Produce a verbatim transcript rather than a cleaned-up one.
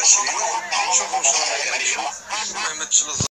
شيرين شوفوا واش راهي عليهم. المهم هاد الشيء